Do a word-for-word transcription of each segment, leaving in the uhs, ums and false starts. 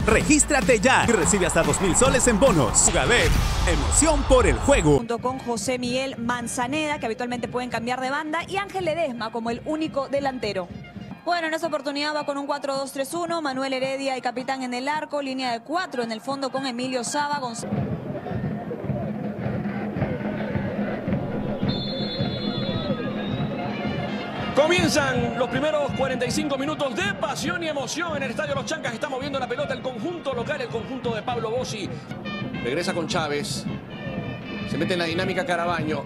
Regístrate ya y recibe hasta dos mil soles en bonos. Jugador, emoción por el juego. Junto con José Miguel Manzaneda, que habitualmente pueden cambiar de banda, y Ángel Ledesma como el único delantero. Bueno, en esta oportunidad va con un cuatro dos tres uno, Manuel Heredia y capitán en el arco, línea de cuatro en el fondo con Emilio Saba, Gonz... Comienzan los primeros cuarenta y cinco minutos de pasión y emoción en el Estadio Los Chancas. Está moviendo la pelota el conjunto local, el conjunto de Pablo Bossi. Regresa con Chávez. Se mete en la dinámica Carabaño.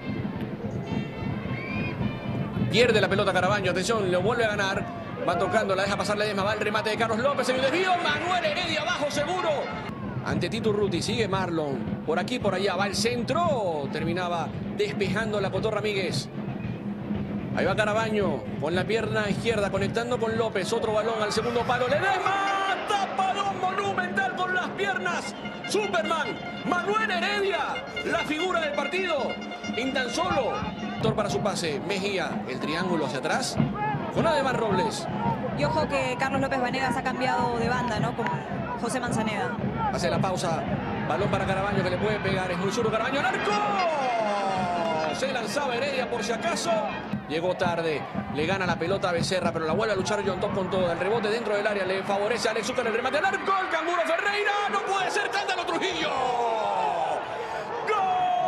Pierde la pelota Carabaño. Atención, lo vuelve a ganar. Va tocando, la deja pasar Ledesma. Va el remate de Carlos López. En el desvío, Manuel Heredia abajo seguro. Ante Tito Urruti, sigue Marlon. Por aquí, por allá, va el centro. Terminaba despejando la Cotorra Míguez. Ahí va Carabaño con la pierna izquierda conectando con López. Otro balón al segundo palo. Ledesma, tapadón monumental con las piernas. Superman, Manuel Heredia, la figura del partido. En tan solo. Para su pase, Mejía, el triángulo hacia atrás. Con Ademar Robles. Y ojo que Carlos López Vanegas ha cambiado de banda, ¿no? Con José Manzaneda. Hace la pausa. Balón para Carabaño que le puede pegar. Es muy duro Carabaño al arco. Se lanzaba Heredia por si acaso. Llegó tarde, le gana la pelota a Becerra, pero la vuelve a luchar John Top con todo. El rebote dentro del área le favorece a Alex Zúcar, el remate al arco. El Canguro Ferreira, no puede ser, cántalo Trujillo. ¡Gol!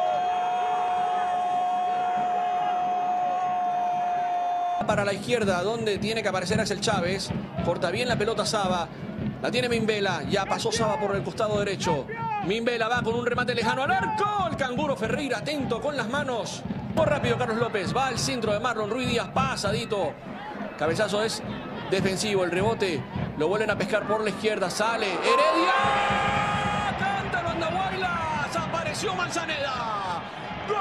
Para la izquierda, donde tiene que aparecer Axel Chávez. Corta bien la pelota Saba. La tiene Mimbela, ya pasó Saba por el costado derecho. Mimbela va con un remate lejano al arco. El Canguro Ferreira atento con las manos. Muy rápido Carlos López, va al centro de Marlon Ruiz Díaz, pasadito. Cabezazo es defensivo, el rebote lo vuelven a pescar por la izquierda, sale Heredia. Cántalo Andahuaylas, apareció Manzaneda. ¡Gol!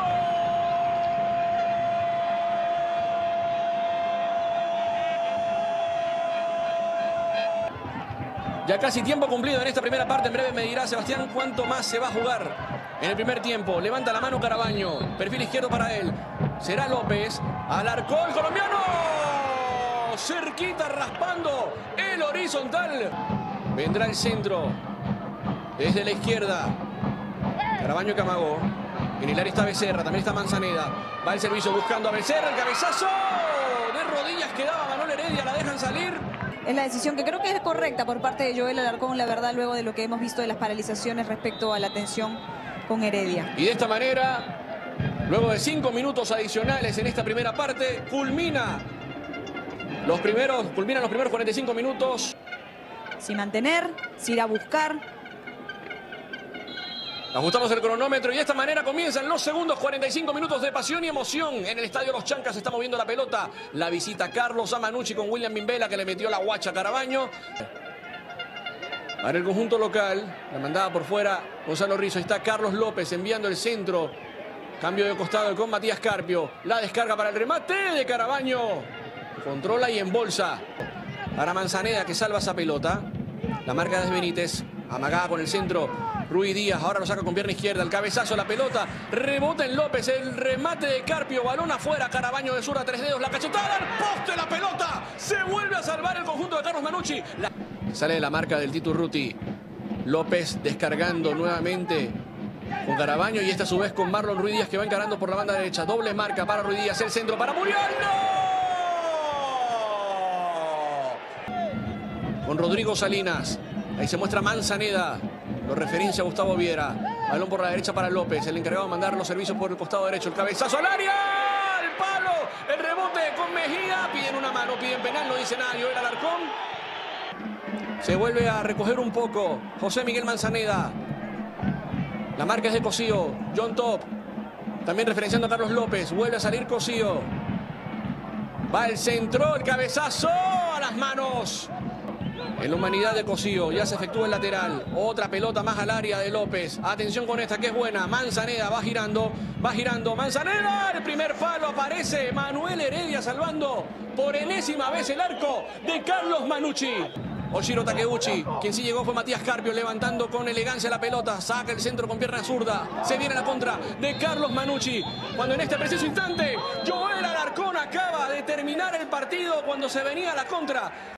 Ya casi tiempo cumplido en esta primera parte. En breve me dirá Sebastián cuánto más se va a jugar. En el primer tiempo, levanta la mano Carabaño, perfil izquierdo para él. Será López, al arco el colombiano. Cerquita, raspando el horizontal. Vendrá el centro, desde la izquierda. Carabaño que amagó. En el área está Becerra, también está Manzaneda. Va el servicio buscando a Becerra, el cabezazo. De rodillas quedaba Manuel Heredia, la dejan salir. Es la decisión que creo que es correcta por parte de Joel Alarcón, la verdad, luego de lo que hemos visto de las paralizaciones respecto a la tensión con Heredia. Y de esta manera, luego de cinco minutos adicionales en esta primera parte, culmina los primeros, culminan los primeros cuarenta y cinco minutos. Sin mantener, sin ir a buscar. Ajustamos el cronómetro y de esta manera comienzan los segundos cuarenta y cinco minutos de pasión y emoción. En el Estadio Los Chancas se está moviendo la pelota. La visita Carlos Amanucci con William Mimbela, que le metió la guacha a Carabaño. Para el conjunto local, la mandaba por fuera Gonzalo Rizzo. Ahí está Carlos López enviando el centro. Cambio de costado con Matías Carpio. La descarga para el remate de Carabaño. Controla y embolsa. Para Manzaneda que salva esa pelota. La marca de Benítez. Amagada con el centro. Ruiz Díaz ahora lo saca con pierna izquierda. El cabezazo, la pelota. Rebota en López. El remate de Carpio. Balón afuera. Carabaño de sur a tres dedos. La cachetada al poste. La pelota. Se vuelve a salvar el conjunto de Carlos Manucci. La... Sale de la marca del Tito Urruti. López descargando nuevamente con Carabaño. Y esta a su vez con Marlon Ruiz Díaz que va encarando por la banda derecha. Doble marca para Ruiz Díaz. El centro para Muriel. ¡No! Con Rodrigo Salinas. Ahí se muestra Manzaneda. Lo referencia a Gustavo Viera. Balón por la derecha para López. El encargado de mandar los servicios por el costado derecho. El cabezazo al área. El palo. El rebote con Mejía. Piden una mano, piden penal. No dice nada. Joel Alarcón. Se vuelve a recoger un poco José Miguel Manzaneda. La marca es de Cosío. John Top. También referenciando a Carlos López. Vuelve a salir Cosío. Va el centro. El cabezazo a las manos. En la humanidad de Cosío, ya se efectúa el lateral. Otra pelota más al área de López. Atención con esta que es buena. Manzaneda va girando, va girando. Manzaneda, el primer palo aparece. Manuel Heredia salvando por enésima vez el arco de Carlos Manucci. Oshiro Takeuchi, quien sí llegó fue Matías Carpio, levantando con elegancia la pelota. Saca el centro con pierna zurda. Se viene la contra de Carlos Manucci. Cuando en este preciso instante, Joel Alarcón acaba de terminar el partido cuando se venía la contra